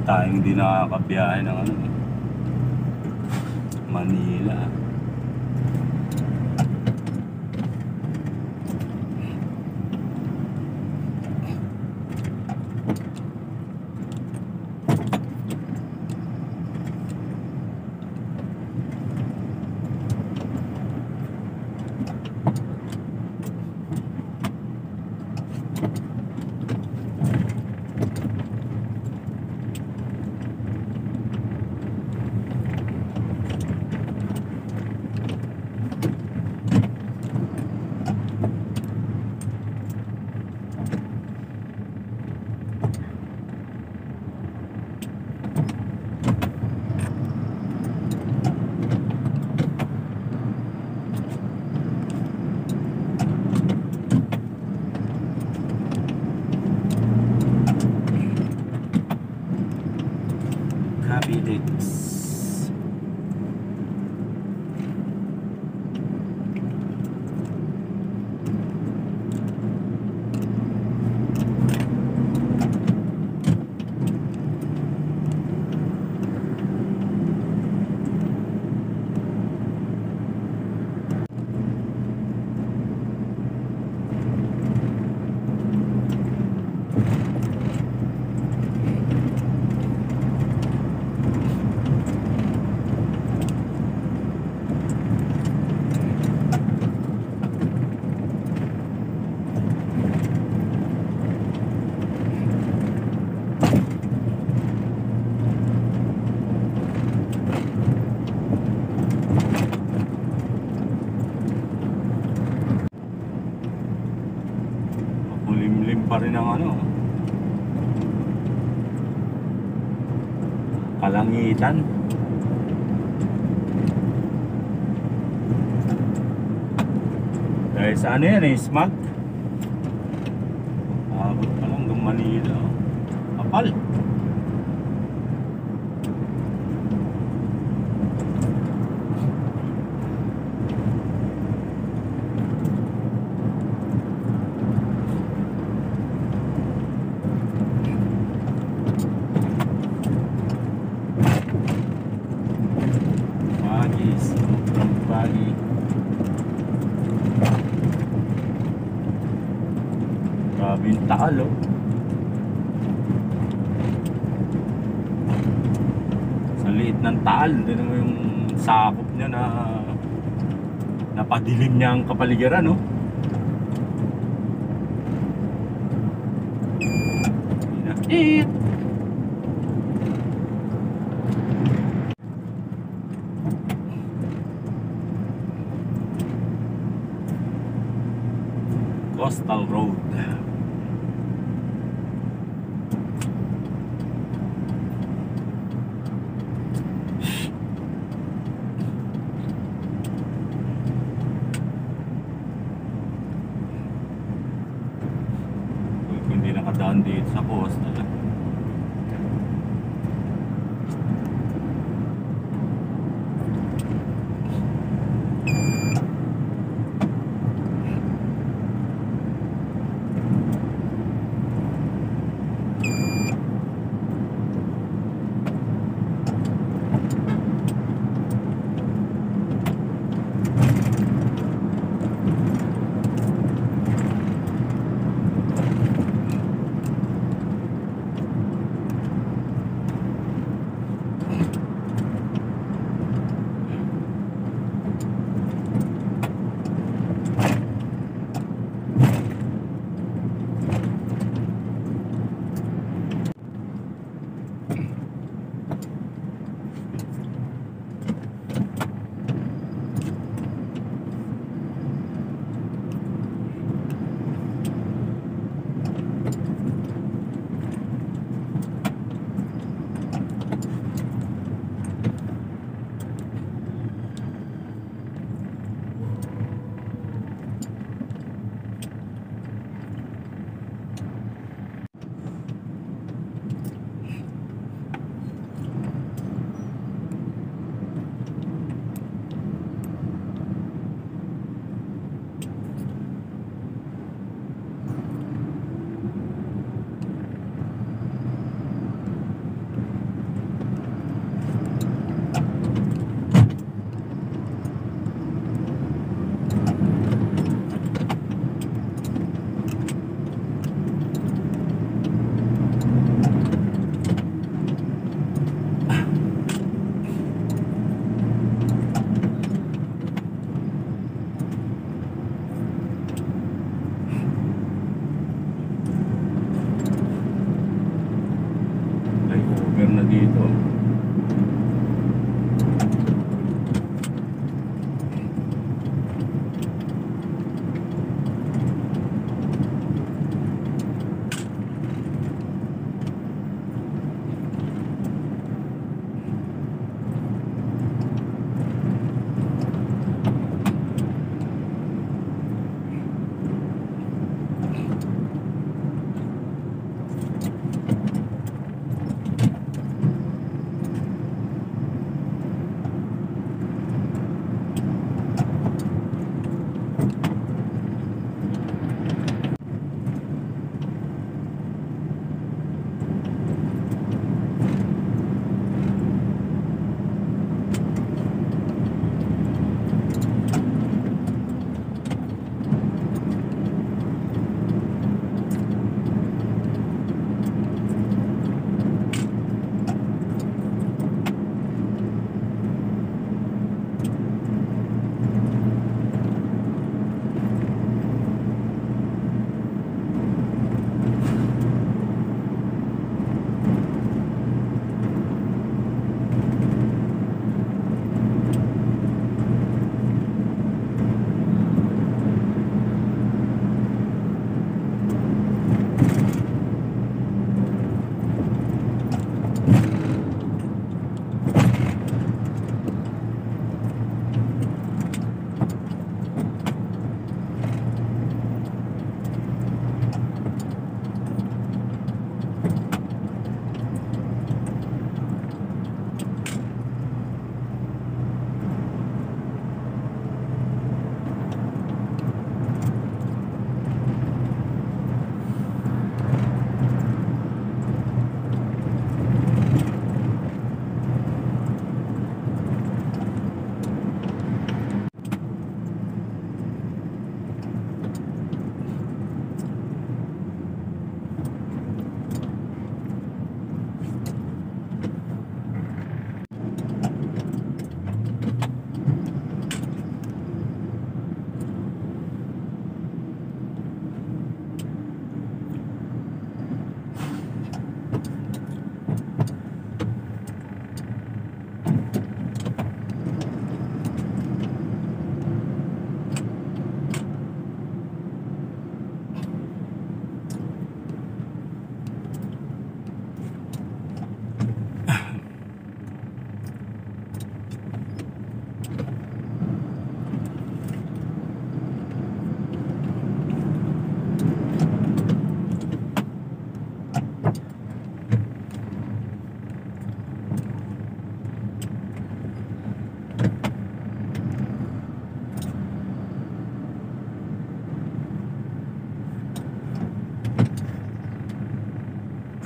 tayong hindi nakakabiyahe ng ano, Manila. Cavitex. Makulimlim pa rin ang ano, Kalangitan. Dahil sa ano yan smog. Abot pa lang hanggang Manila. Kapal. Sobrang baggy. Grabe yung taal, oh. Sa liit ng taal, din mo yung sakop niya na napadilim niya ang kapaligiran, oh. Inakit. Coastal Road. Kung hindi nakadaan dito sa coastal,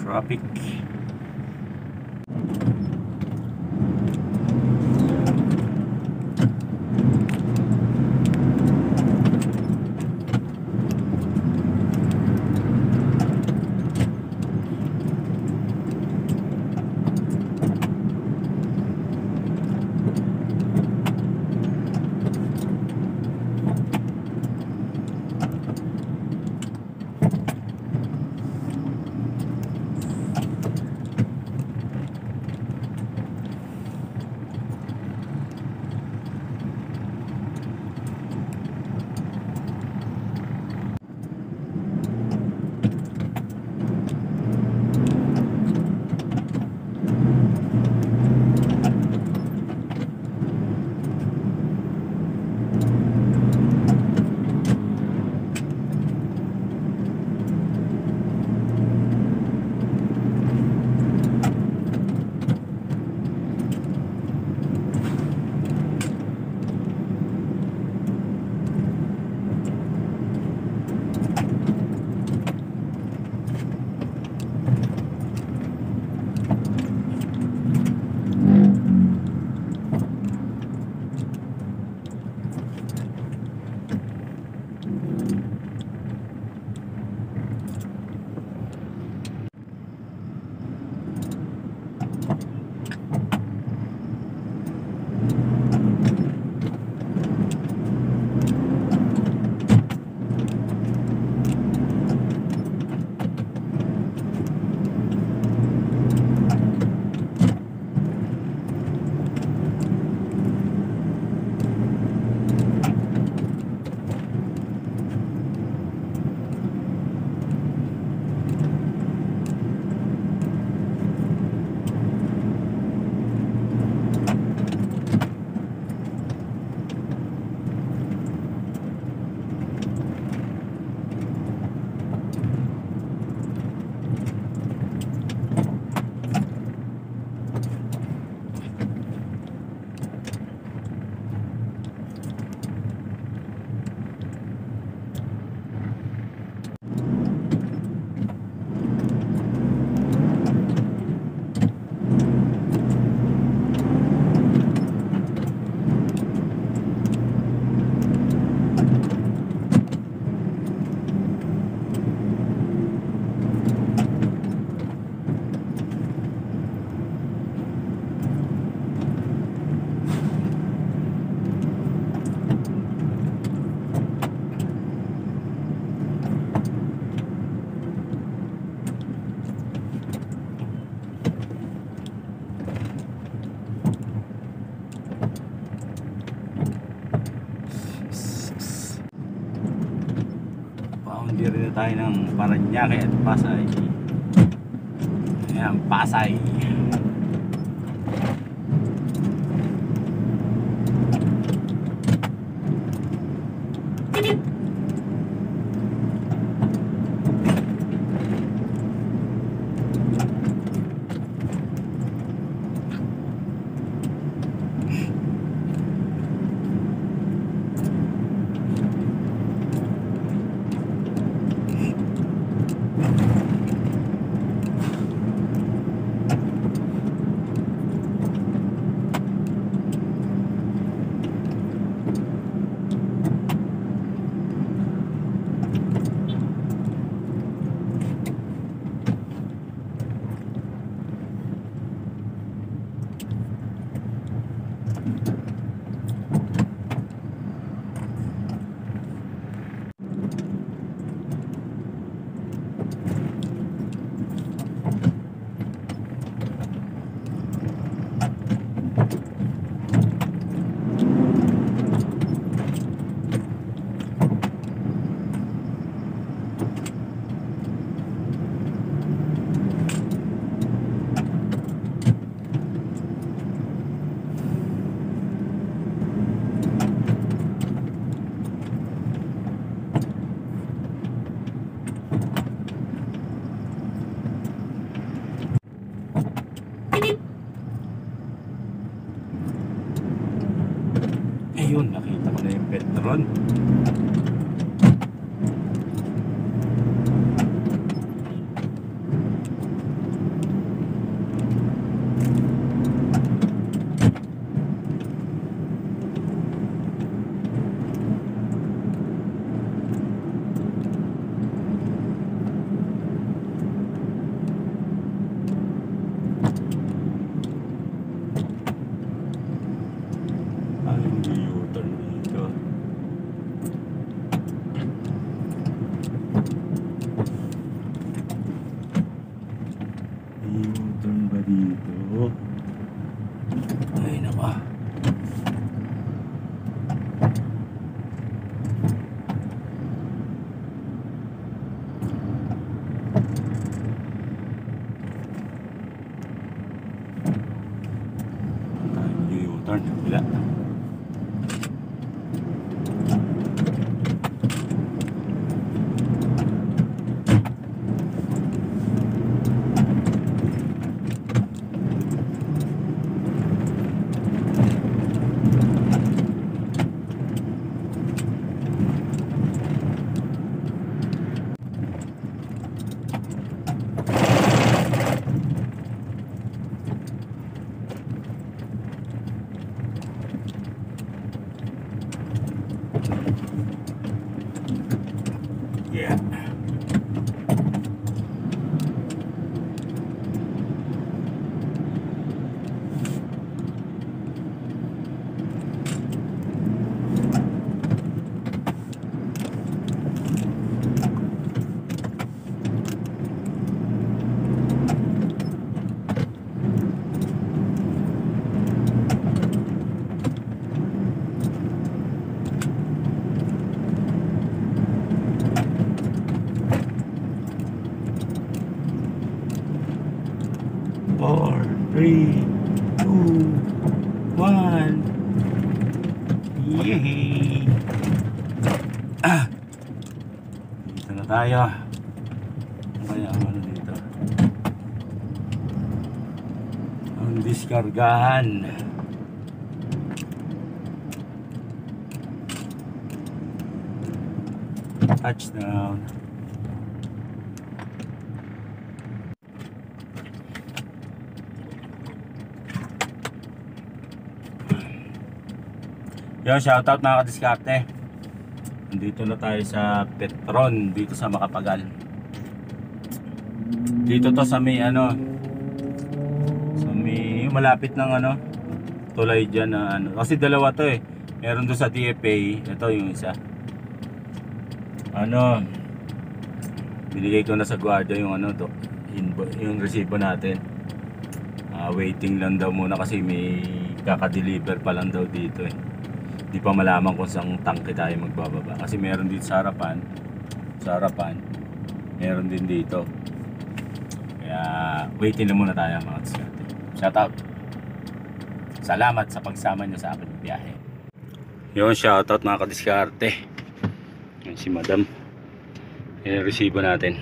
traffic. Boundary na tayo ng Parañaque at Pasay. Ayan, Pasay. Ayun, nakita ko na yung Petron. Turn, bila. Yeah. Four, three, two, one. Yay! Dito na tayo. Kaya ano dito? Ang diskargahan. Touchdown. Yo, shoutout mga kadiskarte. Nandito na tayo sa Petron, dito sa Makapagal. Dito to sa may ano, sa may malapit ng ano, tulay dyan na ano. Kasi dalawa to eh. Meron doon sa DFA, ito yung isa. Ano, binigay ko na sa guardia yung ano to, yung resibo natin. Waiting lang daw muna kasi may kaka-deliver pa lang daw dito eh. Di pa malaman kung saan tangke tayo magbababa. Kasi meron dito sa harapan. Meron din dito. Kaya waiting na muna tayo mga diskarte. Shout out. Salamat sa pagsama nyo sa aking biyahe. Yun, shout out mga kadiskarte. Yan si madam. Yan ang resibo natin.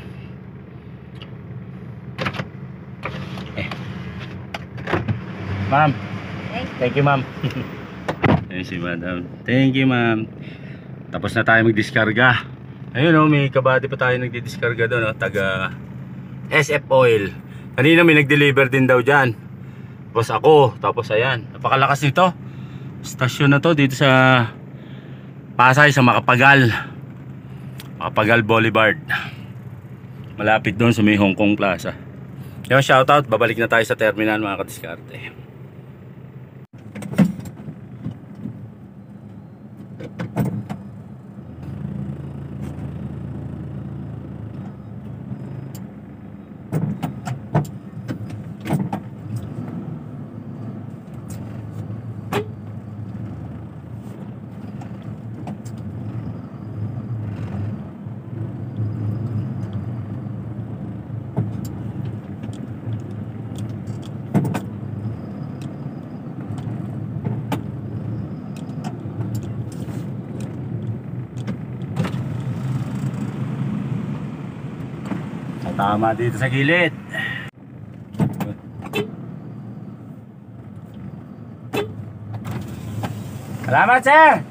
Ma'am. Thank you ma'am. Ayun si madam. Thank you ma'am. Tapos na tayo magdiskarga. Ayun o, may kabady pa tayo nagdidiskarga doon, taga SF Oil. Kanina may nag-deliver din daw dyan. Tapos ako, tapos ayan, napakalakas nito. Stasyon na to dito sa Pasay, sa Makapagal Boulevard. Malapit doon sa may Hong Kong Plaza. Yung shoutout, babalik na tayo sa terminal mga kadiskarte. Tama dito sa gilid. Salamat sir.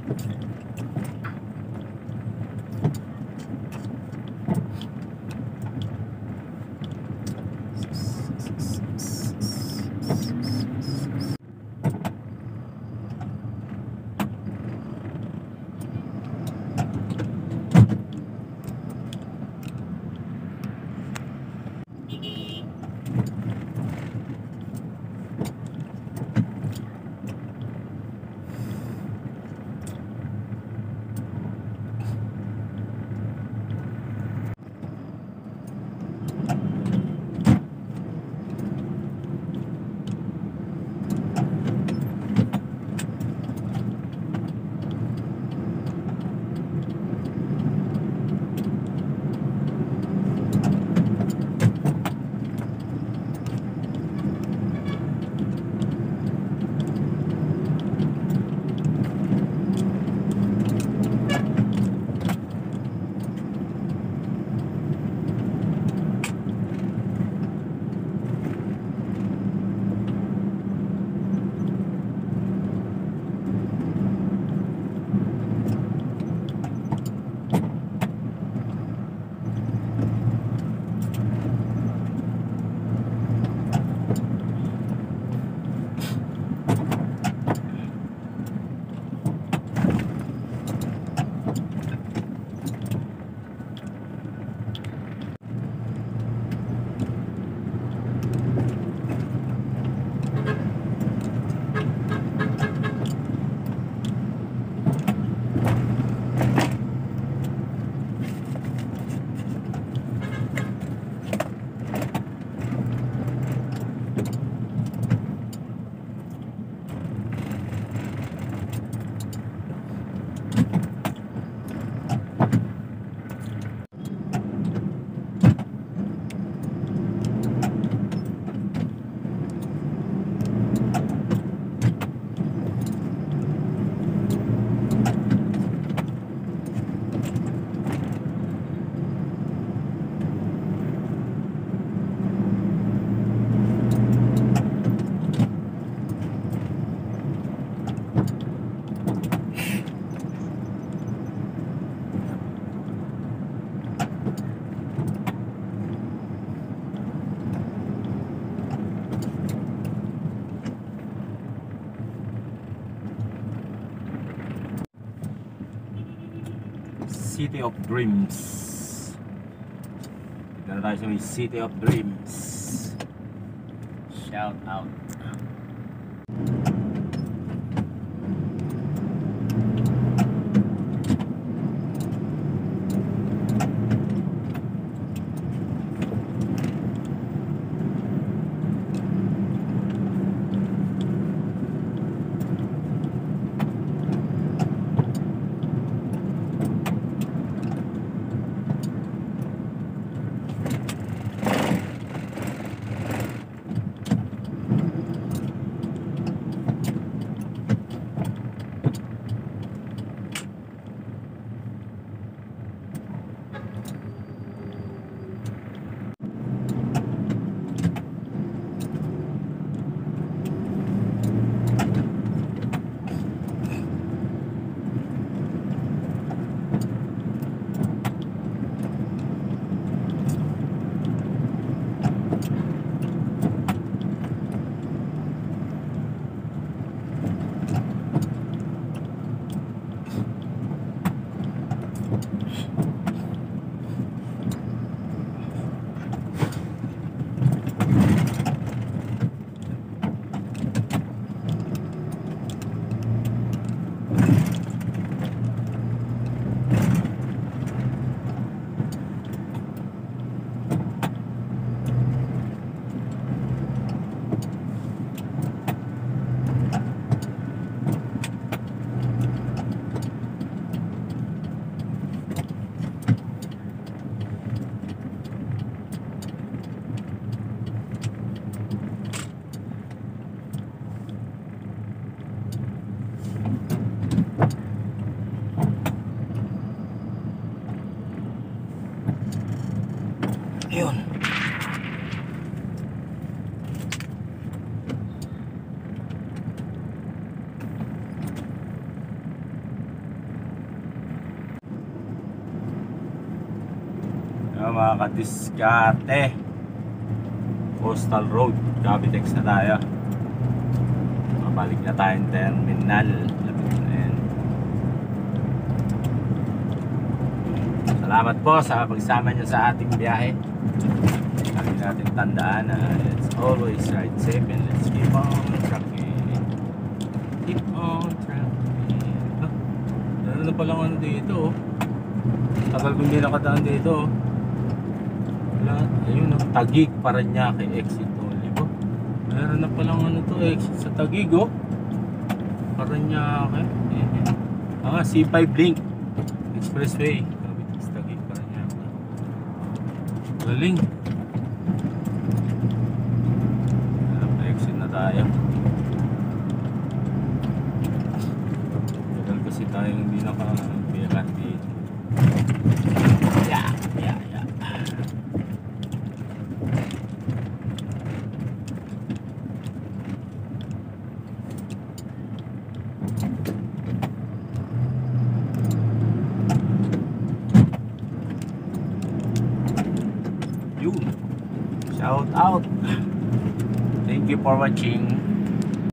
City of Dreams. Dito na tayo sa may City of Dreams. Shout out. mga kadiskarte. Coastal Road, Cavitex na tayo. Mabalik na tayong terminal. Lapit na yan. Salamat po sa pagsama nyo sa ating biyahe. Lagi natin tandaan na let's always ride safe and let's keep on trucking. Keep on trucking. Meron na palang ano dito. Tagal kong hindi nakadaan dito. Ayun, Taguig, Parañaque, exit only po. Meron na palang ano to, exit sa Taguig, oh. Parañaque. C5 link expressway. Taguig, Parañaque. Galing. Exit na tayo. Tagal kasi tayo hindi naka-biyakan dito. Yeah. Shout out. Thank you for watching.